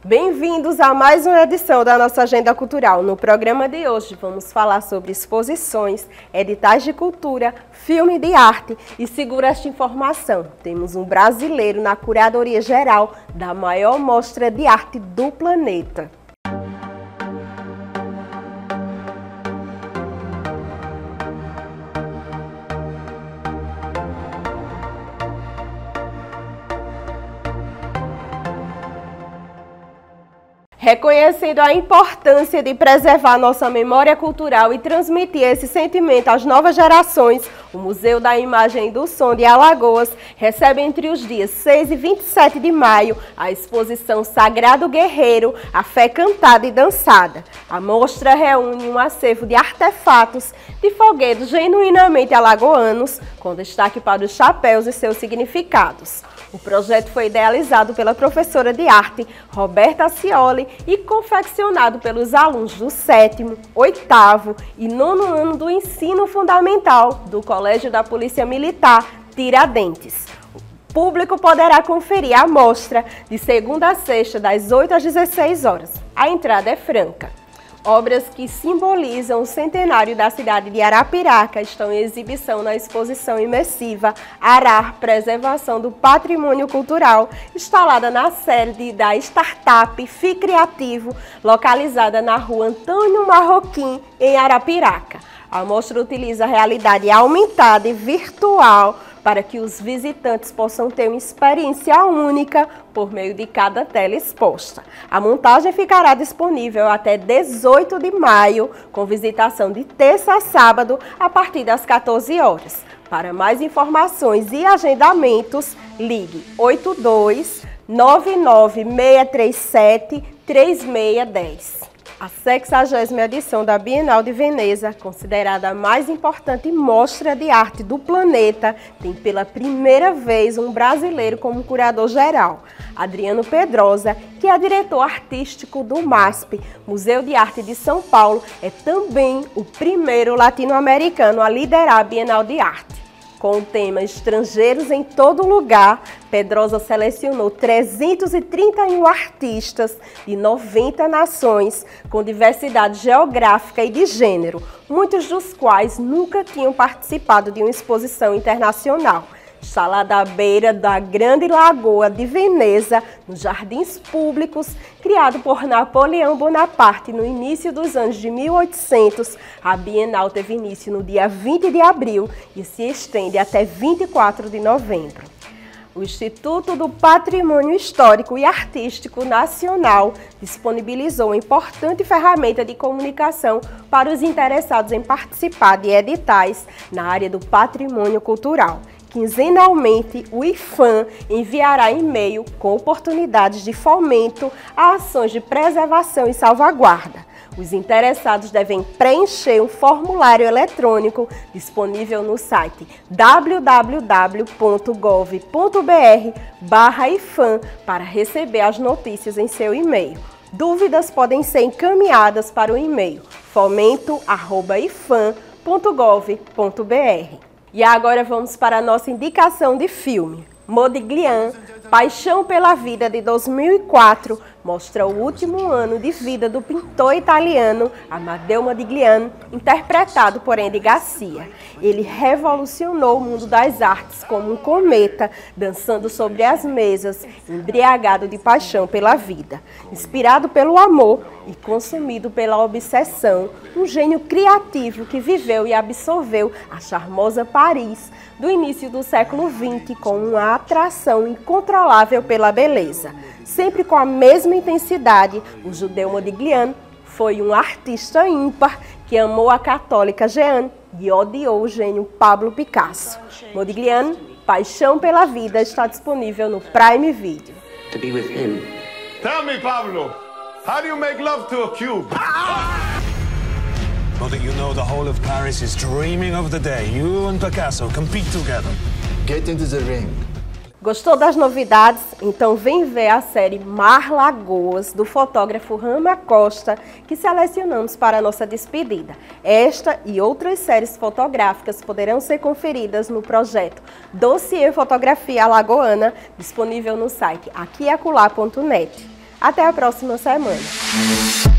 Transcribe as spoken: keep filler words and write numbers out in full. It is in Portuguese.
Bem-vindos a mais uma edição da nossa Agenda Cultural. No programa de hoje vamos falar sobre exposições, editais de cultura, filme de arte e segura esta informação. Temos um brasileiro na curadoria geral da maior mostra de arte do planeta. Reconhecendo a importância de preservar nossa memória cultural e transmitir esse sentimento às novas gerações, o Museu da Imagem e do Som de Alagoas recebe entre os dias seis e vinte e sete de maio a exposição Sagrado Guerreiro, a Fé Cantada e Dançada. A mostra reúne um acervo de artefatos de foguedos genuinamente alagoanos, com destaque para os chapéus e seus significados. O projeto foi idealizado pela professora de arte Roberta Cioli e confeccionado pelos alunos do sétimo, oitavo e nono ano do ensino fundamental do Colégio da Polícia Militar Tiradentes. O público poderá conferir a mostra de segunda a sexta, das oito às dezesseis horas. A entrada é franca. Obras que simbolizam o centenário da cidade de Arapiraca estão em exibição na exposição imersiva Arar, Preservação do Patrimônio Cultural, instalada na sede da startup Fi Criativo, localizada na rua Antônio Marroquim, em Arapiraca. A mostra utiliza a realidade aumentada e virtual para que os visitantes possam ter uma experiência única por meio de cada tela exposta. A montagem ficará disponível até dezoito de maio, com visitação de terça a sábado, a partir das quatorze horas. Para mais informações e agendamentos, ligue oito dois nove nove seis três sete três seis um zero. A sexagésima edição da Bienal de Veneza, considerada a mais importante mostra de arte do planeta, tem pela primeira vez um brasileiro como curador geral. Adriano Pedrosa, que é diretor artístico do MASP, Museu de Arte de São Paulo, é também o primeiro latino-americano a liderar a Bienal de Arte. Com o tema Estrangeiros em Todo Lugar, Pedrosa selecionou trezentos e trinta e um artistas de noventa nações, com diversidade geográfica e de gênero, muitos dos quais nunca tinham participado de uma exposição internacional. Instalada à beira da Grande Lagoa de Veneza, nos jardins públicos, criado por Napoleão Bonaparte no início dos anos de mil e oitocentos, a Bienal teve início no dia vinte de abril e se estende até vinte e quatro de novembro. O Instituto do Patrimônio Histórico e Artístico Nacional disponibilizou uma importante ferramenta de comunicação para os interessados em participar de editais na área do patrimônio cultural. Quinzenalmente, o IFAM enviará e-mail com oportunidades de fomento a ações de preservação e salvaguarda. Os interessados devem preencher um formulário eletrônico disponível no site w w w ponto gov ponto br barra ifam para receber as notícias em seu e-mail. Dúvidas podem ser encaminhadas para o e-mail fomento arroba ifam ponto gov ponto br. E agora vamos para a nossa indicação de filme. Modigliani, Paixão pela Vida, de dois mil e quatro, mostra o último ano de vida do pintor italiano Amadeo Modigliani, interpretado por Andy Garcia. Ele revolucionou o mundo das artes como um cometa, dançando sobre as mesas, embriagado de paixão pela vida. Inspirado pelo amor e consumido pela obsessão, um gênio criativo que viveu e absorveu a charmosa Paris do início do século vinte com uma atração incontrolável pela beleza. Sempre com a mesma intensidade, o judeu Modigliani foi um artista ímpar que amou a católica Jeanne e odiou o gênio Pablo Picasso. Modigliani, Paixão pela Vida, está disponível no Prime Video. To be with him. Tell me, Pablo, how do you make love to a cube? Now that you know, the whole of Paris is dreaming of the day you and Picasso compete together. Get into the ring. Gostou das novidades? Então vem ver a série Mar Lagoas, do fotógrafo Rama Costa, que selecionamos para a nossa despedida. Esta e outras séries fotográficas poderão ser conferidas no projeto Dossiê Fotografia Alagoana, disponível no site aqui acolá ponto net. Até a próxima semana.